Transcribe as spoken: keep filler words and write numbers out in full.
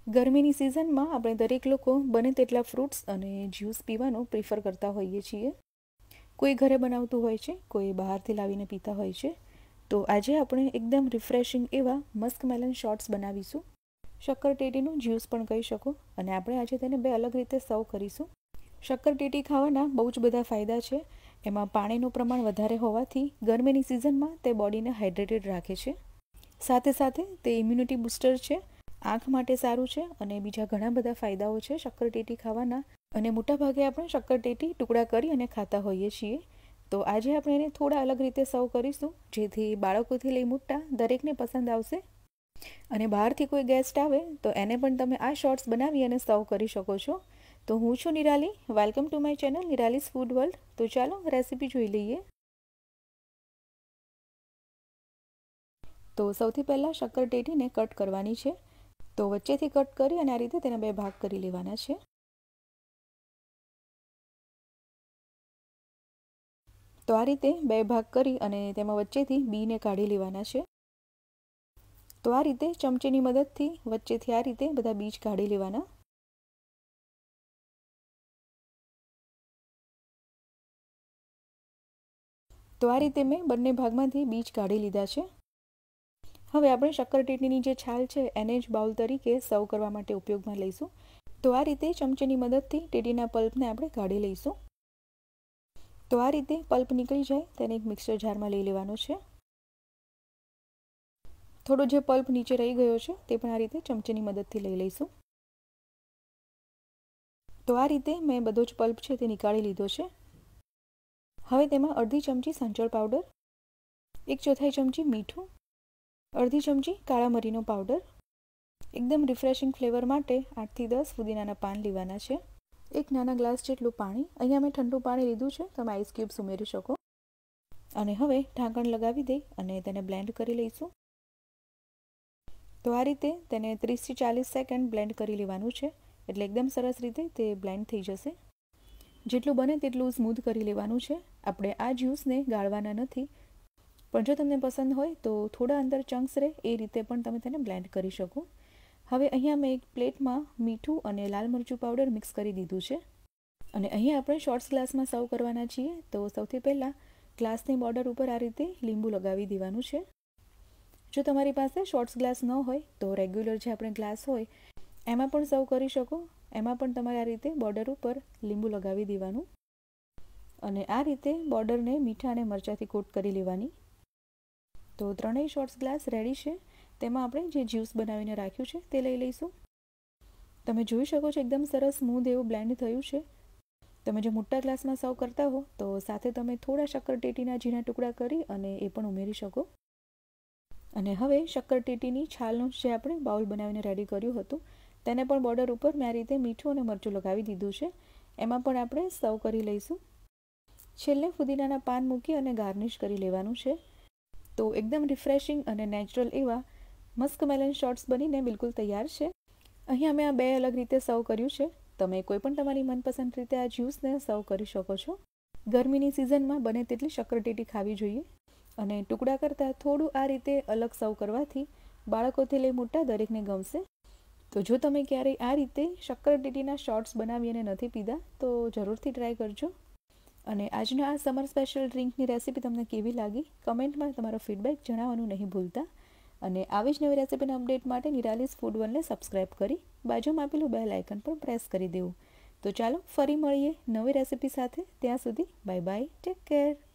ગરમીની સિઝનમાં આપણે દરેક લોકો બને તેટલા ફ્રૂટ્સ અને જ્યુસ પીવાનું પ્રિફર કરતા હોઈએ છીએ. કોઈ ઘરે બનાવતું હોય છે, કોઈ બહારથી લાવીને પીતા હોય છે. તો આજે આપણે એકદમ રિફ્રેશિંગ એવા મસ્કમેલન શોટ્સ બનાવીશું. શક્કરટેટીનું જ્યુસ પણ કહી શકો, અને આપણે આજે તેને બે અલગ રીતે સર્વ કરીશું. શક્કરટેટી ખાવાના બહુ જ બધા ફાયદા છે. એમાં પાણીનું પ્રમાણ વધારે હોવાથી ગરમીની સિઝનમાં તે બોડીને હાઇડ્રેટેડ રાખે છે. સાથે સાથે તે ઇમ્યુનિટી બૂસ્ટર છે, આંખ માટે સારું છે, અને બીજા ઘણા બધા ફાયદાઓ છે શક્કરટેટી ખાવાના. અને મોટાભાગે આપણે શક્કરટેટી ટુકડા કરી અને ખાતા હોઈએ છીએ. તો આજે આપણે એને થોડા અલગ રીતે સર્વ કરીશું, જેથી બાળકોથી લઈ મોટા દરેકને પસંદ આવશે. અને બહારથી કોઈ ગેસ્ટ આવે તો એને પણ તમે આ શોર્ટ્સ બનાવી અને સર્વ કરી શકો છો. તો હું છું Nirali. Welcome to my channel Nirali's food world. તો ચાલો રેસીપી જોઈ લઈએ. તો સૌથી પહેલાં શક્કરટેટીને કટ કરવાની છે. તો વચ્ચેથી કટ કરી અને આ રીતે તેના બે ભાગ કરી લેવાના છે. તો આ રીતે બે ભાગ કરી અને તેમાં વચ્ચેથી બીને કાઢી લેવાના છે. તો આ રીતે ચમચીની મદદથી વચ્ચેથી આ રીતે બધા બીજ કાઢી લેવાના. તો આ રીતે મેં બંને ભાગમાંથી બીજ કાઢી લીધા છે. હવે આપણે શક્કરટેટીની જે છાલ છે એને જ બાઉલ તરીકે સર્વ કરવા માટે ઉપયોગમાં લઈશું. તો આ રીતે ચમચીની મદદથી ટેટીના પલ્પને આપણે કાઢી લઈશું. તો આ રીતે પલ્પ નીકળી જાય તેને એક મિક્સર જારમાં લઈ લેવાનો છે. થોડો જે પલ્પ નીચે રહી ગયો છે તે પણ આ રીતે ચમચીની મદદથી લઈ લઈશું. તો આ રીતે મેં બધો જ પલ્પ છે તે નીકાળી લીધો છે. હવે તેમાં અડધી ચમચી સંચળ પાવડર, એક ચોથાઈ ચમચી મીઠું, અડધી ચમચી કાળા મરીનો પાવડર, એકદમ રિફ્રેશિંગ ફ્લેવર માટે આઠથી દસ ફુદીનાના પાન લેવાના છે. એક નાના ગ્લાસ જેટલું પાણી, અહીંયા મેં ઠંડુ પાણી લીધું છે, તમે આઈસ ક્યુબ્સ ઉમેરી શકો. અને હવે ઢાંકણ લગાવી દઈ અને તેને બ્લેન્ડ કરી લઈશું. તો આ રીતે તેને ત્રીસથી ચાલીસ સેકન્ડ બ્લેન્ડ કરી લેવાનું છે, એટલે એકદમ સરસ રીતે તે બ્લેન્ડ થઈ જશે. જેટલું બને તેટલું સ્મૂધ કરી લેવાનું છે. આપણે આ જ્યુસને ગાળવાના નથી, પણ જો તમને પસંદ હોય તો થોડા અંદર ચંક્સ રહે એ રીતે પણ તમે તેને બ્લેન્ડ કરી શકો. હવે અહીંયા મેં એક પ્લેટમાં મીઠું અને લાલ મરચું પાવડર મિક્સ કરી દીધું છે. અને અહીંયા આપણે શોર્ટ્સ ગ્લાસમાં સર્વ કરવાના છીએ. તો સૌથી પહેલાં ગ્લાસની બોર્ડર ઉપર આ રીતે લીંબુ લગાવી દેવાનું છે. જો તમારી પાસે શોર્ટ્સ ગ્લાસ ન હોય તો રેગ્યુલર જે આપણે ગ્લાસ હોય એમાં પણ સર્વ કરી શકો. એમાં પણ તમારે આ રીતે બોર્ડર ઉપર લીંબુ લગાવી દેવાનું અને આ રીતે બોર્ડરને મીઠા અને મરચાંથી કોટ કરી લેવાની. તો ત્રણેય શોર્ટ્સ ગ્લાસ રેડી છે. તેમાં આપણે જે જ્યુસ બનાવીને રાખ્યું છે તે લઈ લઈશું. તમે જોઈ શકો છો એકદમ સરસ સ્મૂધ એવું બ્લેન્ડ થયું છે. તમે જો મોટા ગ્લાસમાં સર્વ કરતા હો તો સાથે તમે થોડા શક્કરટેટીના ઝીણા ટુકડા કરી અને એ પણ ઉમેરી શકો. અને હવે શક્કરટેટીની છાલનું જે આપણે બાઉલ બનાવીને રેડી કર્યું હતું તેને પણ બોર્ડર ઉપર મેં આ રીતે મીઠું અને મરચું લગાવી દીધું છે. એમાં પણ આપણે સર્વ કરી લઈશું. છેલ્લે ફુદીનાના પાન મૂકી અને ગાર્નિશ કરી લેવાનું છે. તો એકદમ રિફ્રેશિંગ અને નેચરલ એવા મસ્કમેલન શોટ્સ બનીને બિલકુલ તૈયાર છે. અહીંયા મેં આ બે અલગ રીતે સર્વ કર્યું છે. તમે કોઈ પણ તમારી મનપસંદ રીતે આ જ્યુસને સર્વ કરી શકો છો. ગરમીની સિઝનમાં બને તેટલી શક્કરટેટી ખાવી જોઈએ અને ટુકડા કરતાં થોડું આ રીતે અલગ સર્વ કરવાથી બાળકોથી લઈ મોટા દરેકને ગમશે. તો જો તમે ક્યારેય આ રીતે શક્કરટેટીના શોર્ટ્સ બનાવી અને નથી પીધા તો જરૂરથી ટ્રાય કરજો. અને આજના આ સમર સ્પેશિયલ ડ્રિંકની રેસીપી તમને કેવી લાગી કમેન્ટમાં તમારો ફીડબેક જણાવવાનું નહીં ભૂલતા. અને આવી જ નવી રેસીપીના અપડેટ માટે નિરાલીસ ફૂડ વર્લ્ડને સબસ્ક્રાઈબ કરી બાજુમાં આપેલું બેલ આઇકન પણ પ્રેસ કરી દેવું. તો ચાલો ફરી મળીએ નવી રેસીપી સાથે. ત્યાં સુધી બાય બાય, ટેક કેર.